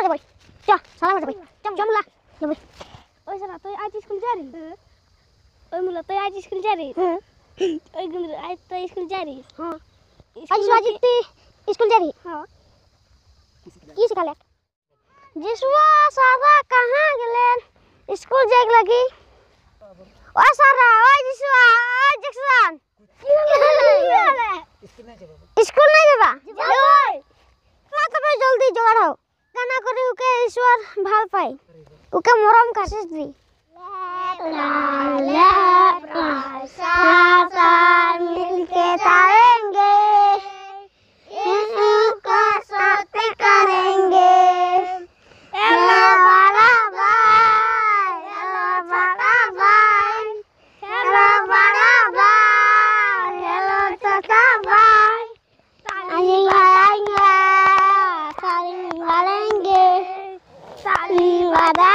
salam aja boy. Coba salam aja boy. Coba mula. Ya boy. Oi sana tuh aja sekolah jari. Oi mula tuh aja sekolah jari. Oi gendut aja tuh sekolah jari. Aji wajib ti school जा रही हाँ की सिखा ले जिसवा सारा कहाँ गेलेन school जाए लगी ओ सारा ओ जिसवा ओ जक्सन स्कूल नहीं जेबा ओए ला तबे जल्दी जोगाड़ हो गाना करी उके ईश्वर भाल पाई उके मरम काशिश दी साथ मिलके तारेंगे का साथ करेंगे हेलो बड़ा भाई हेलो बड़ा भाई हेलो बड़ा भाई हेलो छोटा भाई ताली बजाएंगे ताली बजाएंगे ताली बजा